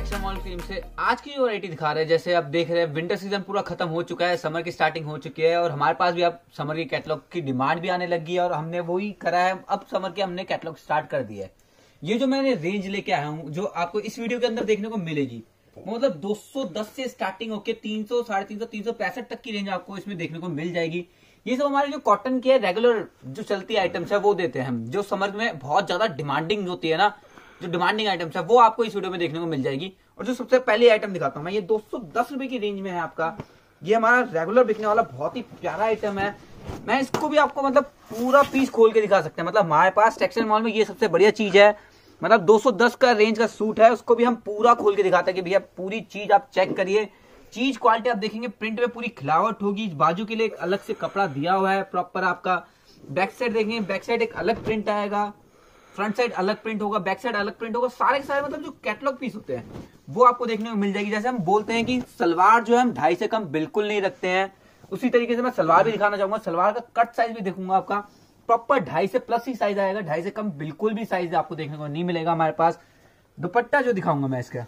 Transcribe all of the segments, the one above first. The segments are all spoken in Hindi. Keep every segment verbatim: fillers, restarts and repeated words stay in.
टेक्सटाइल मॉल टीम से आज की जो वैरायटी दिखा रहे हैं, जैसे आप देख रहे हैं विंटर सीजन पूरा खत्म हो चुका है, समर की स्टार्टिंग हो चुकी है और हमारे पास भी अब समर की कैटलॉग की डिमांड भी आने लगी है और हमने वही करा है। अब समर के हमने कैटलॉग स्टार्ट कर दिया है। ये जो मैंने रेंज लेके आया हूँ, जो आपको इस वीडियो के अंदर देखने को मिलेगी, मतलब दो सौ दस से स्टार्टिंग होकर तीन सौ साढ़े तीन सौ तीन सौ पैंसठ तक की रेंज आपको इसमें देखने को मिल जाएगी। ये सब हमारे जो कॉटन की है रेगुलर जो चलती आइटम्स है वो देते हैं हम, जो समर में बहुत ज्यादा डिमांडिंग होती है ना, जो डिमांडिंग आइटम्स है वो आपको इस वीडियो में देखने को मिल जाएगी। और जो सबसे पहली आइटम दिखाता हूं मैं, ये दो सौ दस रुपए की रेंज में है आपका। ये हमारा रेगुलर बिकने वाला बहुत ही प्यारा आइटम है। मैं इसको भी आपको मतलब पूरा पीस खोल के दिखा सकते हैं। मतलब हमारे पास टेक्सटाइल मॉल में ये सबसे बढ़िया चीज है। मतलब दो सौ दस का रेंज का सूट है, उसको भी हम पूरा खोल के दिखाते हैं कि भैया पूरी चीज आप चेक करिए। चीज क्वालिटी आप देखेंगे, प्रिंट में पूरी खिलावट होगी। बाजू के लिए एक अलग से कपड़ा दिया हुआ है प्रॉपर आपका। बैक साइड देखेंगे, बैक साइड एक अलग प्रिंट आएगा, फ्रंट साइड अलग प्रिंट होगा, बैक साइड अलग प्रिंट होगा। सारे के सारे मतलब जो कैटलॉग पीस होते हैं वो आपको देखने को मिल जाएगी। जैसे हम बोलते हैं कि सलवार जो है हम ढाई से कम बिल्कुल नहीं रखते हैं, उसी तरीके से मैं सलवार भी दिखाना चाहूंगा। सलवार का कट साइज भी देखूंगा आपका, प्रॉपर ढाई से प्लस ही साइज आएगा, ढाई से कम बिल्कुल भी साइज आपको देखने को नहीं मिलेगा हमारे पास। दुपट्टा जो दिखाऊंगा मैं इसका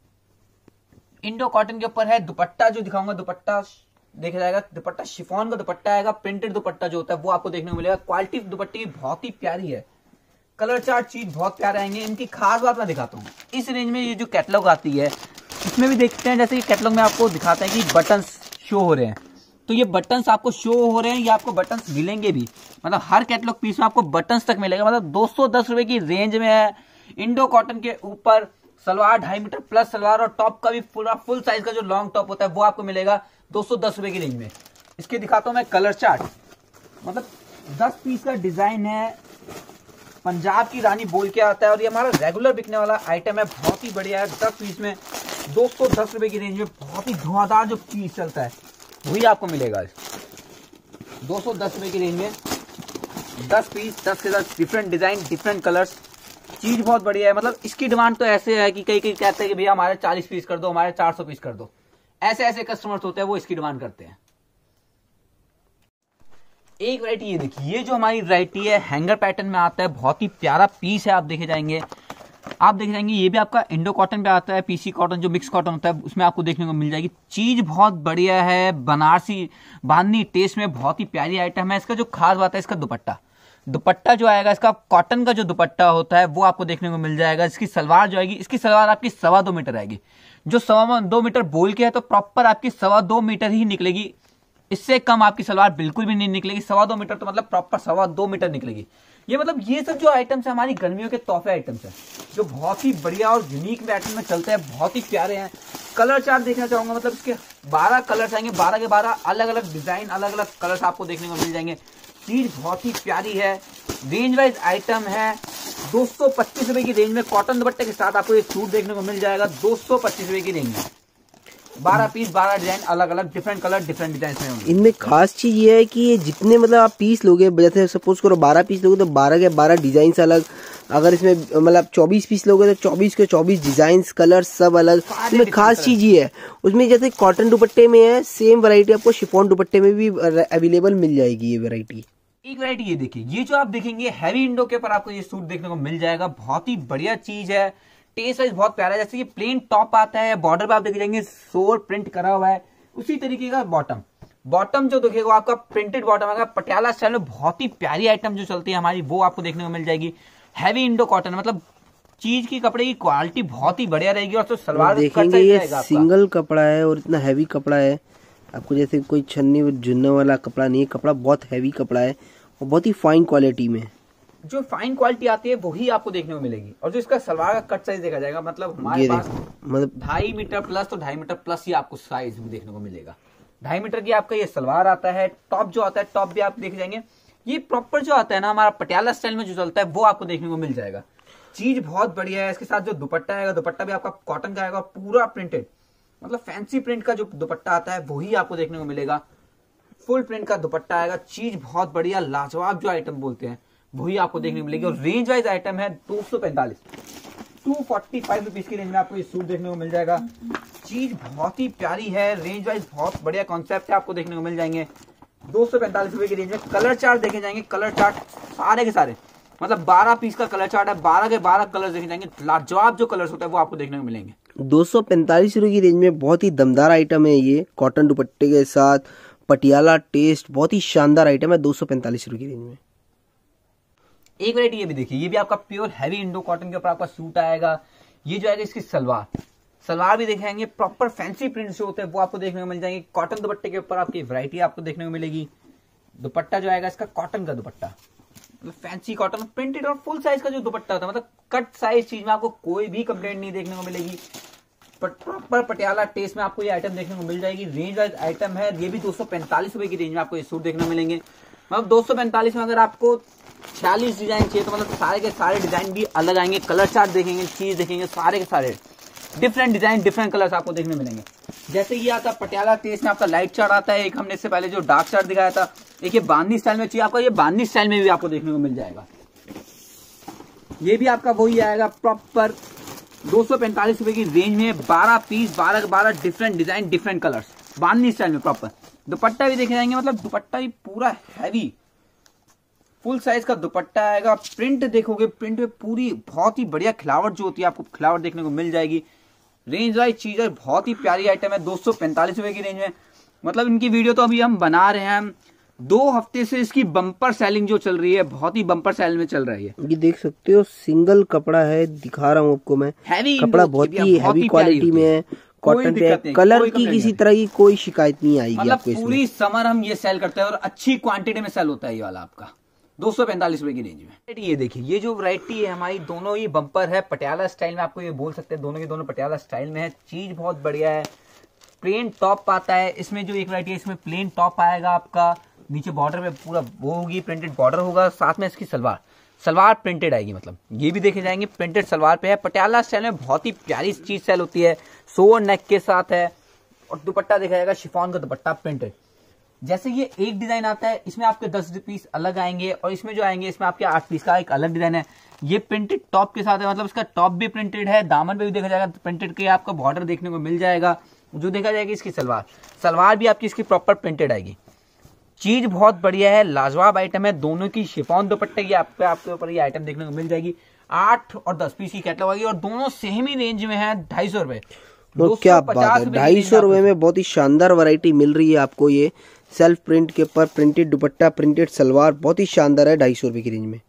इंडो कॉटन के ऊपर है। दुपट्टा जो दिखाऊंगा, दुपट्टा देखा जाएगा, दुपट्टा शिफॉन का दुपट्टा आएगा। प्रिंटेड दुपट्टा जो होता है वो आपको देखने को मिलेगा। क्वालिटी दुपट्टे की बहुत ही प्यारी है, कलर चार्ट चीज बहुत प्यारे आएंगे। इनकी खास बात मैं दिखाता हूँ, इस रेंज में ये जो कैटलॉग आती है इसमें भी देखते हैं, जैसे कैटलॉग में आपको दिखाते हैं कि बटन्स शो हो रहे हैं, तो ये बटन्स आपको शो हो रहे हैं, ये आपको बटन्स मिलेंगे भी। मतलब हर कैटलॉग पीस में आपको बटन्स तक मिलेगा। मतलब दो सौ दस रुपए की रेंज में है। इंडो कॉटन के ऊपर सलवार ढाई मीटर प्लस सलवार और टॉप का भी पूरा फुल साइज का जो लॉन्ग टॉप होता है वो आपको मिलेगा दो सौ दस रुपए की रेंज में। इसके दिखाता हूं मैं कलर चार्ट। मतलब दस पीस का डिजाइन है, पंजाब की रानी बोल के आता है और ये हमारा रेगुलर बिकने वाला आइटम है। बहुत ही बढ़िया है। दस पीस में दो सौ दस रुपए की रेंज में बहुत ही धुआंधार जो चीज चलता है वही आपको मिलेगा दो सौ दस रुपए की रेंज में। दस पीस, दस के दस डिफरेंट डिजाइन, डिफरेंट कलर्स, चीज बहुत बढ़िया है। मतलब इसकी डिमांड तो ऐसे है कि कई कई कहते हैं कि भैया हमारे चालीस पीस कर दो, हमारे चार सौ पीस कर दो। ऐसे ऐसे कस्टमर्स होते हैं वो इसकी डिमांड करते हैं। एक वैरायटी ये देखिए, ये जो हमारी वैरायटी है हैंगर पैटर्न में आता है, बहुत ही प्यारा पीस है। आप देखे जाएंगे, आप देखे जाएंगे ये भी आपका इंडो कॉटन पे आता है। पीसी कॉटन जो मिक्स कॉटन होता है उसमें आपको देखने को मिल जाएगी। चीज बहुत बढ़िया है, बनारसी बांधनी टेस्ट में बहुत ही प्यारी आइटम है। इसका जो खास बात है इसका दुपट्टा, दुपट्टा जो आएगा इसका कॉटन का जो दुपट्टा होता है वो आपको देखने को मिल जाएगा। इसकी सलवार जो आएगी, इसकी सलवार आपकी सवा दो मीटर आएगी। जो सवा दो मीटर बोल के है तो प्रॉपर आपकी सवा दो मीटर ही निकलेगी, इससे कम आपकी सलवार बिल्कुल भी नहीं निकलेगी। सवा दो मीटर तो मतलब प्रॉपर सवा दो मीटर निकलेगी। ये मतलब ये सब जो आइटम्स है हमारी गर्मियों के तोहफे आइटम्स है, जो बहुत ही बढ़िया और यूनिक पैटर्न में चलते हैं, बहुत ही प्यारे हैं। कलर चार्ट देखना चाहूंगा, मतलब इसके बारह कलर्स आएंगे, बारह के बारह अलग अलग डिजाइन, अलग अलग कलर्स आपको देखने को मिल जाएंगे। चीज बहुत ही प्यारी है। रेंज वाइज आइटम है। दो सौ पच्चीस रुपए की रेंज में कॉटन दुपट्टे के साथ आपको ये सूट देखने को मिल जाएगा दो सौ पच्चीस रुपए की रेंज में। बारह पीस, बारह डिजाइन, अलग अलग डिफरेंट कलर, डिफरेंट डिजाइन में होंगे। इनमें खास चीज ये है कि ये जितने मतलब आप पीस लोगे, जैसे सपोज करो बारह पीस लोगे तो बारह के बारह डिजाइन अलग। अगर इसमें मतलब चौबीस पीस लोगे तो चौबीस के चौबीस डिजाइन, कलर सब अलग। इसमें खास चीज ये है, उसमें जैसे कॉटन दुपट्टे में है सेम वैरायटी आपको शिफॉन दुपट्टे में भी अवेलेबल मिल जाएगी। ये वैरायटी एक वैरायटी ये देखिए, ये जो आप देखेंगे हैवी इंडो के ऊपर आपको ये सूट देखने को मिल जाएगा। बहुत ही बढ़िया चीज है। टेस्ट वाइज बहुत प्यारा है। जैसे ये प्लेन टॉप आता है, बॉर्डर पे आप देख जाएंगे सोर प्रिंट करा हुआ है, उसी तरीके का बॉटम। बॉटम जो देखेगा आपका प्रिंटेड बॉटम आएगा पटियाला स्टाइल में। बहुत ही प्यारी आइटम जो चलती है हमारी वो आपको देखने को मिल जाएगी। हैवी इंडो कॉटन, मतलब चीज की कपड़े की क्वालिटी बहुत ही बढ़िया रहेगी। और तो सलवार देखेंगे ये सिंगल कपड़ा है और इतना हैवी कपड़ा है, आपको जैसे कोई छन्नी जुन्ने वाला कपड़ा नहीं है। कपड़ा बहुत हैवी कपड़ा है और बहुत ही फाइन क्वालिटी में। जो फाइन क्वालिटी आती है वही आपको देखने को मिलेगी। और जो इसका सलवार का कट साइज देखा जाएगा, मतलब हमारे पास मतलब ढाई मीटर प्लस तो ढाई मीटर प्लस ही आपको साइज भी देखने को मिलेगा। ढाई मीटर की आपका ये सलवार आता है। टॉप जो आता है, टॉप भी आप देख जाएंगे, ये प्रॉपर जो आता है ना हमारा पटियाला स्टाइल में जो चलता है वो आपको देखने को मिल जाएगा। चीज बहुत बढ़िया है। इसके साथ जो दुपट्टा आएगा, दुपट्टा भी आपका कॉटन का आएगा, पूरा प्रिंटेड, मतलब फैंसी प्रिंट का जो दुपट्टा आता है वही आपको देखने को मिलेगा। फुल प्रिंट का दुपट्टा आएगा। चीज बहुत बढ़िया, लाजवाब जो आइटम बोलते हैं वही आपको देखने को मिलेगी। और रेंज वाइज आइटम है दो सौ पैंतालीस, टू फोर्टी फाइव रुपीज की रेंज में आपको ये सूट देखने को मिल जाएगा। चीज बहुत ही प्यारी है। रेंज वाइज बहुत बढ़िया कॉन्सेप्ट है, आपको देखने को मिल जाएंगे दो सौ पैंतालीस रुपए की रेंज में। कलर चार्ट देखे जाएंगे, कलर चार्ट सारे के सारे मतलब बारह पीस का कलर चार्ट है, बारह के बारह कलर देखे जाएंगे, लाजवाब जो कलर्स होता है वो आपको देखने को मिलेंगे। दो सौ पैंतालीस रुपए की रेंज में बहुत ही दमदार आइटम है ये, कॉटन दुपट्टे के साथ पटियाला टेस्ट, बहुत ही शानदार आइटम है दो सौ पैंतालीस रुपए की रेंज में। एक वैरायटी ये भी देखिए, ये भी आपका प्योर हैवी इंडो कॉटन के ऊपर आपका सूट आएगा। ये जो आएगा इसकी सलवार, सलवार भी दिखाएंगे, प्रॉपर फैंसी प्रिंट जो होते हैं वो आपको देखने को मिल जाएंगे। कॉटन दुपट्टे के ऊपर आपकी वैरायटी आपको देखने को मिलेगी। दुपट्टा जो आएगा इसका कॉटन का दुपट्टा, मतलब फैंसी कॉटन प्रिंटेड और फुल साइज का जो दुपट्टा होता है, मतलब कट साइज चीज में आपको कोई भी कंप्लेंट नहीं देखने को मिलेगी। प्रॉपर पटियाला टेस्ट में आपको ये आइटम देखने को मिल जाएगी। रेंज वाइज आइटम है, ये भी दो सौ पैंतालीस रुपए की रेंज में आपको ये सूट देखने को मिलेंगे। मतलब दो सौ पैंतालीस में अगर आपको छियालीस डिजाइन चाहिए तो मतलब सारे के सारे डिजाइन भी अलग आएंगे, कलर चार्ट देखेंगे, चीज देखेंगे, सारे के सारे डिफरेंट डिजाइन डिफरेंट कलर्स आपको देखने मिलेंगे। जैसे ये आता है पटियाला टेस्ट में आपका लाइट चार्ट आता है, एक हमने इससे पहले जो डार्क चार्ट दिखाया था, एक ये बांधनी स्टाइल में चाहिए आपको, ये बांधनी स्टाइल में भी आपको देखने को मिल जाएगा। ये भी आपका वही आएगा प्रॉपर दो सौ पैंतालीस रुपए की रेंज में, बारह पीस, बारह के बारह different design different colours, bandhani style में प्रॉपर। दुपट्टा भी देखे जाएंगे, मतलब दुपट्टा भी पूरा हैवी फुल साइज का दुपट्टा आएगा। प्रिंट देखोगे, प्रिंट में पूरी बहुत ही बढ़िया खिलावट जो होती है आपको खिलावट देखने को मिल जाएगी। रेंज वाइज चीज है, बहुत ही प्यारी आइटम है दो सौ पैंतालीस रुपए की रेंज में। मतलब इनकी वीडियो तो अभी हम बना रहे हैं, दो हफ्ते से इसकी बम्पर सेलिंग जो चल रही है, बहुत ही बम्पर सेल में चल रही है। ये देख सकते हो सिंगल कपड़ा है, दिखा रहा हूँ आपको मैं, हैवी कपड़ा बहुत ही हैवी क्वालिटी में है, कॉटन पे, कलर की किसी तरह की कोई शिकायत नहीं आएगी मतलब आपको। पूरी समर हम ये सेल करते हैं और अच्छी क्वांटिटी में सेल होता है ये वाला आपका दो सौ पैंतालीस रुपए की रेंज में। ये देखिए, ये जो वैरायटी है हमारी, दोनों ही बम्पर है, पटियाला स्टाइल में आपको ये बोल सकते हैं, दोनों के दोनों पटियाला स्टाइल में है। चीज बहुत बढ़िया है। प्लेन टॉप आता है इसमें, जो एक वैरायटी है इसमें प्लेन टॉप आएगा आपका, नीचे बॉर्डर में पूरा वो होगी, प्रिंटेड बॉर्डर होगा, साथ में इसकी सलवार सलवार प्रिंटेड आएगी। मतलब ये भी देखे जाएंगे, प्रिंटेड सलवार पे है, पटियाला स्टाइल में बहुत ही प्यारी चीज सेल होती है, सोवर नेक के साथ है। और दुपट्टा देखा जाएगा शिफॉन का दुपट्टा प्रिंटेड। जैसे ये एक डिजाइन आता है, इसमें आपके दस पीस अलग आएंगे, और इसमें जो आएंगे इसमें आपके आठ पीस का एक अलग डिजाइन है। ये प्रिंटेड टॉप के साथ है, मतलब इसका टॉप भी प्रिंटेड है, दामन पे भी देखा जाएगा प्रिंटेड के आपका बॉर्डर देखने को मिल जाएगा। जो देखा जाएगा इसकी सलवार सलवार भी आपकी इसकी प्रॉपर प्रिंटेड आएगी। चीज बहुत बढ़िया है, लाजवाब आइटम है। दोनों की शिफॉन दुपट्टे की आपके आपके ऊपर ये आइटम देखने को मिल जाएगी। आठ और दस पीस की कैटलॉग आएगी, और दोनों सेम ही रेंज में है, ढाई सौ रुपए। तो क्या बात है, ढाई सौ रुपए में बहुत ही शानदार वैरायटी मिल रही है आपको। ये सेल्फ प्रिंट के ऊपर प्रिंटेड दुपट्टा, प्रिंटेड सलवार, बहुत ही शानदार है ढाई सौ रुपए की रेंज में।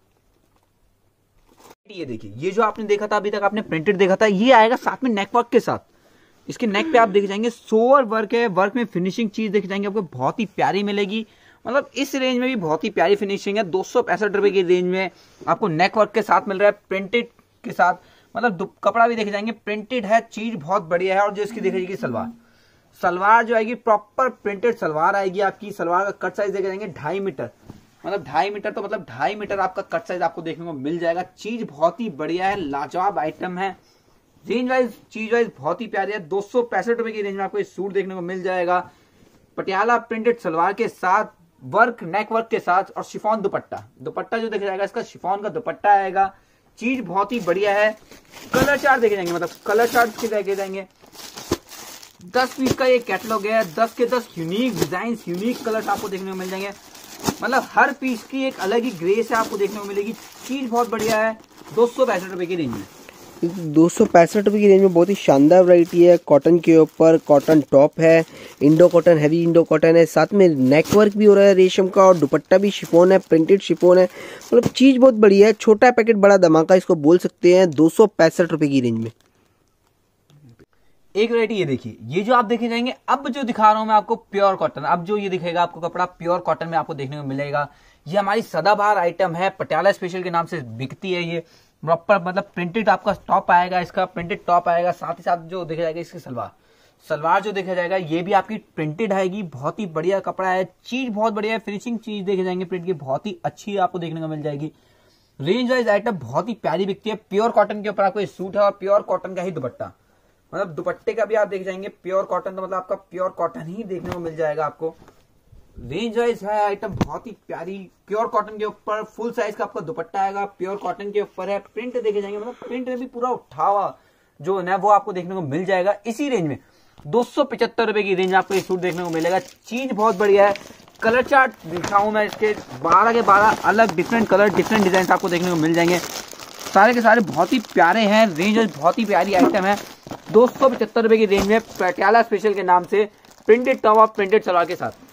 ये देखिए, ये जो आपने देखा था अभी तक, आपने प्रिंटेड देखा था, ये आएगा साथ में नेक वर्क के साथ। इसके नेक पे आप देख जाएंगे सोवर वर्क है, वर्क में फिनिशिंग चीज देख जाएंगे आपको बहुत ही प्यारी मिलेगी। मतलब इस रेंज में भी बहुत ही प्यारी फिनिशिंग है। दो सौ पैंसठ रुपए की रेंज में आपको नेक वर्क के साथ मिल रहा है, प्रिंटेड के साथ। मतलब कपड़ा भी देखे जाएंगे प्रिंटेड है, चीज बहुत बढ़िया है। और जो इसकी देखी जाएगी सलवार सलवार जो आएगी प्रॉपर प्रिंटेड सलवार आएगी आपकी। सलवार का कट साइज देखे जाएंगे ढाई मीटर, मतलब ढाई मीटर तो मतलब ढाई मीटर आपका कट साइज आपको देखने को मिल जाएगा। चीज बहुत ही बढ़िया है, लाजवाब आइटम है। रेंज वाइज चीज वाइज बहुत ही प्यारी है। दो सौ पैंसठ रुपए की रेंज में आपको ये सूट देखने को मिल जाएगा, पटियाला प्रिंटेड सलवार के साथ, वर्क नेक वर्क के साथ, और शिफॉन दुपट्टा। दुपट्टा जो देखा जाएगा इसका शिफॉन का दुपट्टा आएगा। चीज बहुत ही बढ़िया है। कलर चार्ट देखे जाएंगे, मतलब कलर चार्ट के देखे जाएंगे। दस पीस का ये कैटलॉग है, दस के दस यूनिक डिजाइन यूनिक कलर्स आपको देखने को मिल जाएंगे। मतलब हर पीस की एक अलग ही ग्रेस है आपको देखने को मिलेगी। चीज बहुत बढ़िया है। दो सौ पैंसठ रुपए की रेंज में दो सौ पैंसठ रुपए की रेंज में बहुत ही शानदार वैरायटी है। कॉटन के ऊपर कॉटन टॉप है, Indo cotton, heavy Indo cotton है, साथ में नेक वर्क भी हो रहा है रेशम का, और दुपट्टा भी शिफॉन है, प्रिंटेड शिफॉन है। मतलब चीज बहुत बढ़िया है। छोटा पैकेट बड़ा धमाका इसको बोल सकते हैं। दो सौ पैंसठ रुपए की रेंज में एक वैरायटी ये देखिए, ये जो आप देखे जाएंगे, अब जो दिखा रहा हूं मैं आपको प्योर कॉटन। अब जो ये दिखेगा आपको कपड़ा प्योर कॉटन में आपको देखने को मिलेगा। ये हमारी सदाबहार आइटम है, पटियाला स्पेशल के नाम से बिकती है ये। प्रॉपर मतलब प्रिंटेड आपका टॉप आएगा, इसका प्रिंटेड टॉप आएगा। साथ ही साथ जो देखा जाएगा इसकी सलवार सलवार जो देखा जाएगा ये भी आपकी प्रिंटेड आएगी। बहुत ही बढ़िया कपड़ा है, चीज बहुत बढ़िया है। फिनिशिंग चीज देखे जाएंगे प्रिंट की बहुत ही अच्छी आपको देखने को मिल जाएगी। रेंज वाइज आइटम बहुत ही प्यारी बिकती है। प्योर कॉटन के ऊपर आपको ये सूट है, और प्योर कॉटन का ही दुपट्टा। मतलब दुपट्टे का भी आप देख जाएंगे प्योर कॉटन, तो मतलब आपका प्योर कॉटन ही देखने को मिल जाएगा आपको। रेंज वाइज है आइटम बहुत ही प्यारी। प्योर कॉटन के ऊपर फुल साइज का आपका दुपट्टा आएगा, प्योर कॉटन के ऊपर है। प्रिंट देखे जाएंगे, मतलब प्रिंट में भी पूरा उठावा जो है वो आपको देखने को मिल जाएगा। इसी रेंज में दो सौ पचहत्तर रुपए की रेंज आपको ये सूट देखने को मिलेगा। चीज बहुत बढ़िया है। कलर चार्ट दिखाऊं मैं इसके, बारह के बारह अलग डिफरेंट कलर डिफरेंट डिजाइन आपको देखने को मिल जाएंगे। सारे के सारे बहुत ही प्यारे हैं, रेंज बहुत ही प्यारी आइटम है। दो सौ पचहत्तर रुपए की रेंज में पटियाला स्पेशल के नाम से printed top of printed salwar के साथ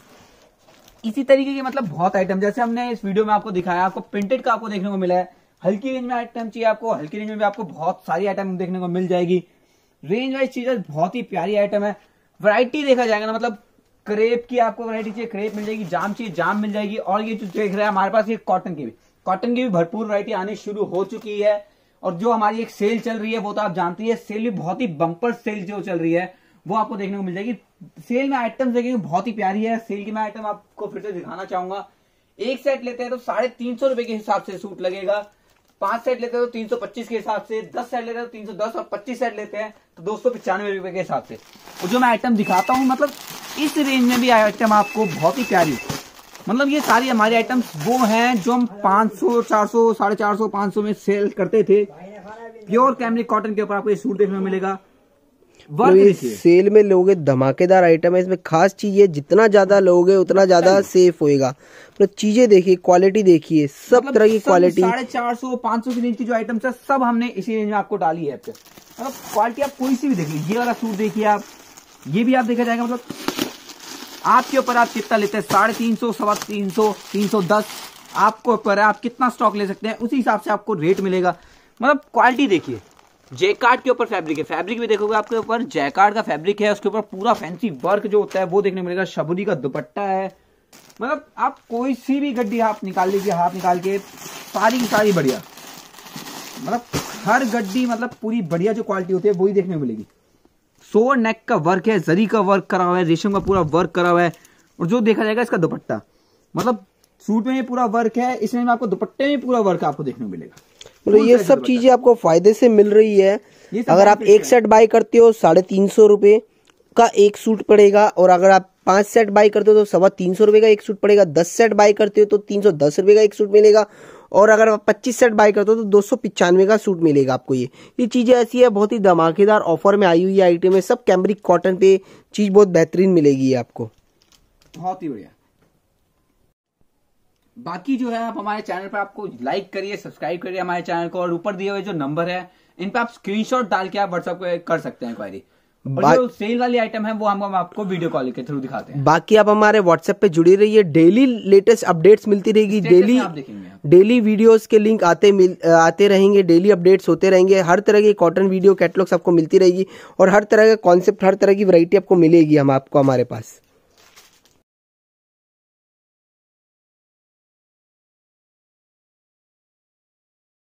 इसी तरीके की मतलब बहुत आइटम, जैसे हमने इस वीडियो में आपको दिखाया, आपको प्रिंटेड का आपको देखने को मिला है। हल्की रेंज में आइटम चाहिए आपको, हल्की रेंज में भी आपको बहुत सारी आइटम देखने को मिल जाएगी। रेंज वाइज चीजें बहुत ही प्यारी आइटम है। वैरायटी देखा जाएगा ना, मतलब क्रेप की आपको वैरायटी चाहिए क्रेप मिल जाएगी, जाम चाहिए जाम मिल जाएगी। और ये जो देख रहे हैं हमारे पास ये कॉटन की भी कॉटन की भी भरपूर वैरायटी आनी शुरू हो चुकी है। और जो हमारी एक सेल चल रही है वो तो आप जानती है, सेल भी बहुत ही बम्पर सेल जो चल रही है वो आपको देखने को मिल जाएगी। सेल में आइटम देखेंगे बहुत ही प्यारी है। सेल की मैं आइटम आपको फिर से दिखाना चाहूंगा। एक सेट लेते हैं तो साढ़े तीन सौ रुपए के हिसाब से सूट लगेगा, पांच सेट लेते हैं तो तीन सौ पच्चीस के हिसाब से, दस सेट लेते हैं तो तीन सौ दस और पच्चीस सेट लेते हैं तो दो सौ पचानवे रुपए के हिसाब से। और जो मैं आइटम दिखाता हूं मतलब इस रेंज में भी आइटम आपको बहुत ही प्यारी, मतलब ये सारी हमारी आइटम्स वो हैं जो हम पाँच सौ चार सौ साढ़े चार सौ पाँच सौ में सेल करते थे। प्योर कैमरिक कॉटन के ऊपर आपको ये सूट देखने को मिलेगा। तो ये सेल में लोगे धमाकेदार आइटम है। इसमें खास चीज है जितना ज्यादा लोगे उतना ज्यादा सेफ होएगा। तो चीजें देखिए, क्वालिटी देखिए, सब मतलब तरह की क्वालिटी। साढ़े चार सौ पांच सौ की रेंज की जो आइटम्स है सब हमने इसी रेंज में आपको डाली है। मतलब क्वालिटी आप कोई सी भी देखिए, ये वाला सूट देखिए आप, ये भी आप देखा जाएगा, मतलब आपके ऊपर आप कितना लेते हैं, साढ़े तीन सौ सवा तीन सौ तीन सौ दस आपको ऊपर है, आप कितना स्टॉक ले सकते हैं उसी हिसाब से आपको रेट मिलेगा। मतलब क्वालिटी देखिए, जैकार्ड के ऊपर फैब्रिक है, फैब्रिक भी देखोगे आपके ऊपर जैकार्ड का फैब्रिक है, उसके ऊपर पूरा फैंसी वर्क जो होता है वो देखने को मिलेगा। शबरी का दुपट्टा है, मतलब आप कोई सी भी गड्डी हाथ निकाल लीजिए, हाथ निकाल के सारी की सारी बढ़िया, मतलब हर गड्डी मतलब पूरी बढ़िया जो क्वालिटी होती है वही देखने को मिलेगी। सोवर नेक का वर्क है, जरी का वर्क करा हुआ है, रेशम का पूरा वर्क करा हुआ है। और जो देखा जाएगा इसका दुपट्टा, मतलब सूट में पूरा वर्क है, इसमें आपको दुपट्टे में पूरा वर्क आपको देखने को मिलेगा। मतलब ये सब चीजें आपको फायदे से मिल रही है। अगर आप एक सेट बाय करते हो साढ़े तीन सौ रुपए का एक सूट पड़ेगा, और अगर आप पांच सेट बाय करते हो तो सवा तीन सौ रुपए का एक सूट पड़ेगा। दस सेट बाय करते हो तो तीन सौ दस रुपए का एक सूट मिलेगा, और अगर आप पच्चीस सेट बाय करते हो तो दो सौ पिचानवे का सूट मिलेगा आपको। ये ये चीजें ऐसी है, बहुत ही धमाकेदार ऑफर में आई हुई है आइटम है। सब कैमरिक कॉटन पे चीज बहुत बेहतरीन मिलेगी आपको, बहुत ही बढ़िया। बाकी जो है आप हमारे चैनल पर आपको लाइक करिए, सब्सक्राइब करिए हमारे चैनल को, और ऊपर दिए हुए जो नंबर है इन पे आप स्क्रीनशॉट डाल के आप व्हाट्सएप पे कर सकते हैं क्वारी। और जो सेल वाली आइटम है वो हम आपको वीडियो कॉल के थ्रू दिखाते हैं। बाकी आप हमारे व्हाट्सएप पे जुड़ी रहिए, डेली लेटेस्ट अपडेट्स मिलती रहेगी, डेली डेली वीडियोस के लिंक आते मिल आते रहेंगे, डेली अपडेट्स होते रहेंगे। हर तरह की कॉटन वीडियो कैटलॉग्स आपको मिलती रहेगी, और हर तरह का कॉन्सेप्ट, हर तरह की वैरायटी आपको मिलेगी हम आपको हमारे पास।